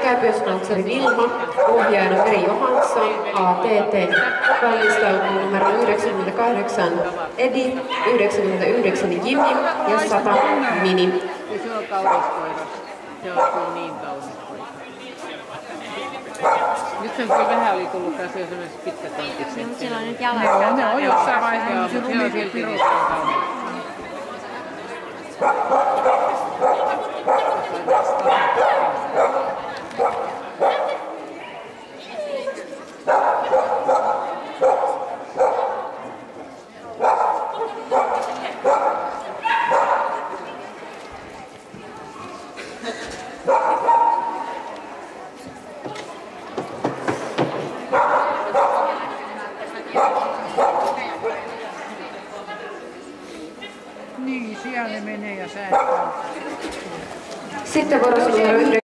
kääpiösnautseri Vilma, ohjaajana Meri Johansson, ATT, valmistautuu numero 98 Edi, 99 Jimmy ja 100 Mini. Se on kaunis koira. Se on niin kaunis koira. Nyt se vähän oli tullut kanssa jo sellaiset pitkätontit. Niin, mutta sillä on nyt jalat. Joo, ne on jossain vaiheessa, mutta se on silti niin kaunis. Niin, siellä ne menee ja säästää. Sitten vuorossa numero 9.